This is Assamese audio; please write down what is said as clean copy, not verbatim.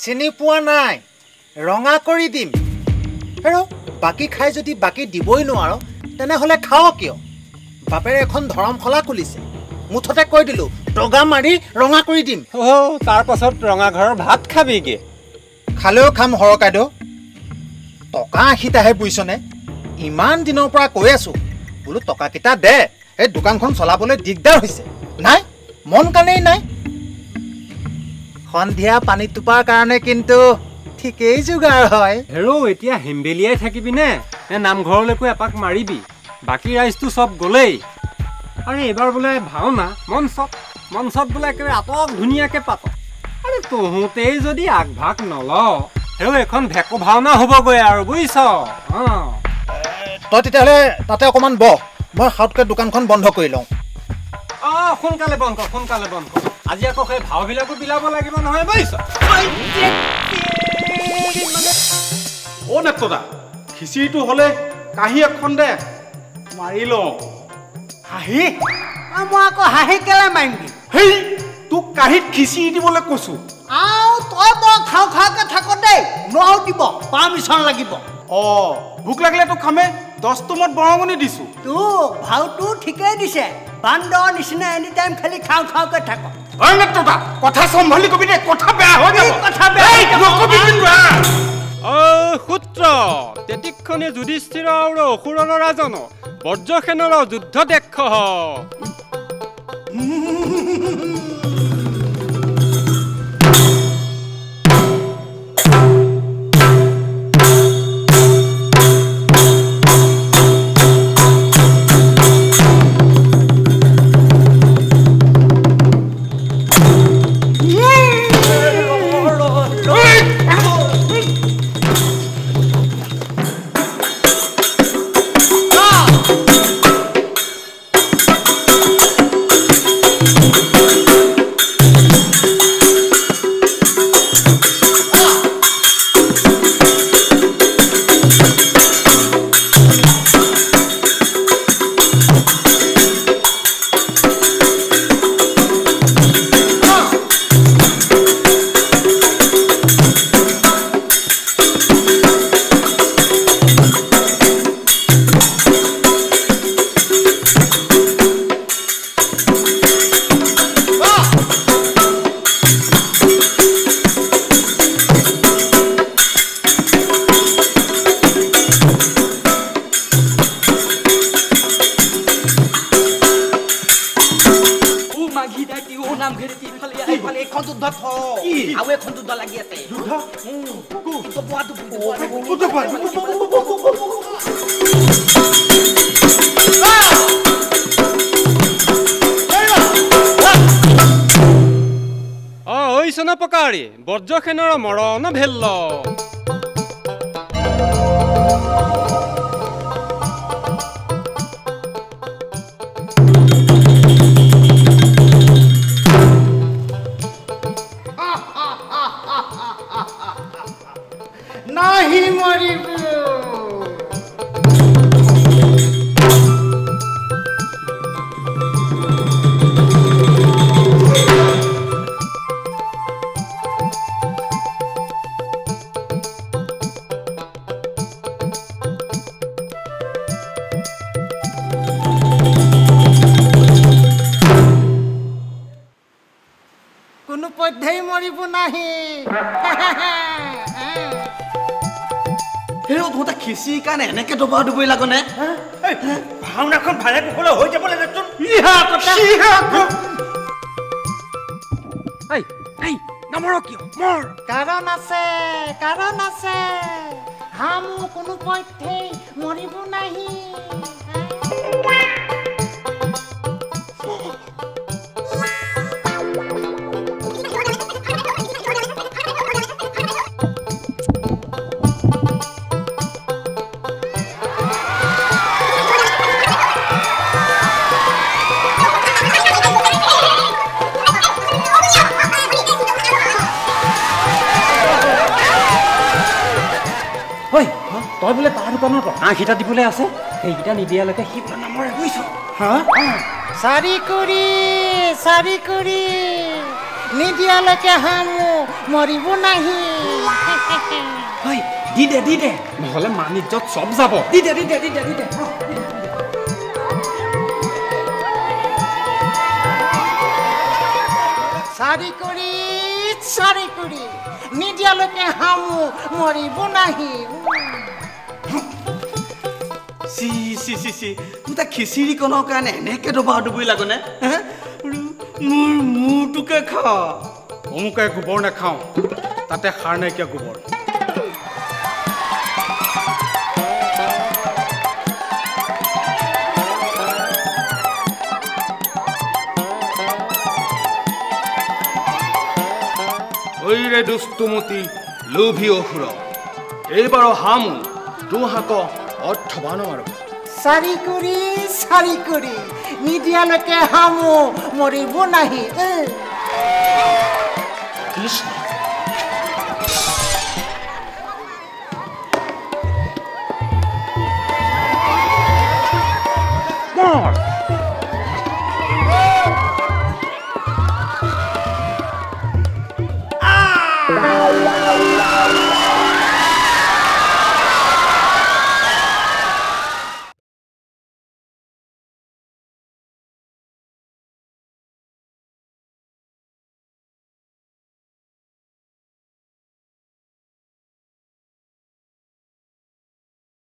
চিনি পোৱা নাই ৰঙা কৰি দিম আৰু বাকি খাই যদি বাকি দিবই নোৱাৰো তেনেহলে খাও কিয় বাপেৰে এখন ধৰমশলা খুলিছে মুঠতে কৈ দিলো টগা মাৰি ৰঙা কৰি দিম তাৰ পাছত ৰঙা ঘৰৰ ভাত খাবি কি খালেও খাম হৰকাইদেউ টকা 80টাহে বুইছনে ইমান দিনৰ পৰা কৈ আছো বোলো টকা কিটা দে এই দোকানখন চলাবলৈ দিগদাৰ হৈছে নাই মন কানেই নাই সন্ধিয়া পানী টোপাৰ কাৰণে কিন্তু ঠিকেই যোগাৰ হয় হেৰো এতিয়া হেম্বেলিয়াই থাকিবি নে নামঘৰলৈকো এপাক মাৰিবি বাকী ৰাইজটো চব গলেই আৰু এইবাৰ বোলে ভাওনা মঞ্চত বোলে একেবাৰে আটক ধুনীয়াকে পাত আৰে তহঁতেই যদি আগভাগ নল হেৰো এখন ভেকু ভাওনা হ'বগৈ আৰু বুজিছ তই তেতিয়াহ'লে তাতে অকণমান বহ মই সাউতকৈ দোকানখন বন্ধ কৰি লওঁ সোনকালে বন্ধ আজি আকৌ সেই ভাওবিলাকো বিলাব লাগিব নহয় বুজিছ নেত্ৰদা খিচিৰিটো হ'লে কাঁহী এখন দে মাৰি লওঁ হাঁহি মই আকৌ হাঁহি কেলে মাৰিম হেই তোক কাঁহীত খিচিৰি দিবলৈ কৈছো তই মই খাওঁকে থাক দেই নোৱাও দিব পাৰ্মিশ্যন লাগিব ভোক লাগিলে তোক খামে 10 টমত বৰঙণি দিছো তোক ভাওটো ঠিকেই দিছে বান্দৰ নিচিনা এনি টাইম খালি খাওঁকে থাক নেত্ৰদা কথা চম্ভালি কবি দে কথা বেয়া হৈ যাব কথা বেয়া সূত্ৰ তেতিক্ষণে যুধিষ্ঠিৰ আৰু অসুৰৰ ৰাজন বজ্ৰসেনৰ যুদ্ধ দেখ পকাৰী বজ্ৰসেনৰ মৰণ ভেল্ল নাহি মৰিব কোনো পধ্যেই মৰিব নাহি তহঁতে খিচিৰিৰ কাৰণে এনেকে দবা দুবই লাগনে ভাওনাখন ভালে কুশলে হৈ যাব লাগেচোন নমৰ কিয় মৰ কাৰণ আছে হামু কোনো পধ্যেই মৰিব নাহি তই বোলে তাৰ দোকানত হাঁহিটা দিবলৈ আছে সেইকেইটা নিদিয়ালৈকে সি বোলে নমৰে বুজিছ চাৰি কৰি নিদিয়ালৈকে হামো মৰিব নাহি ঐ দি দে নহ'লে মানিজ্যত চব যাব দি দে চাৰি কৰি নিদিয়ালৈকে হামো মৰিব নাহি চি তোৰ খিচিৰি কণৰ কাৰণে এনেকে দবা দুবই লাগনে মোৰ মূৰটোকে খা অমুকে গোবৰ নাখাওঁ তাতে সাৰ নাইকিয়া গোবৰ ঐৰে দুষ্টুমতি লোভী অসুৰ এইবাৰ হামো দুহাক অৰ্থবান মাৰো চাৰি কৰি নিদিয়ালৈকে হামো মৰিব নাহি কৃষ্ণ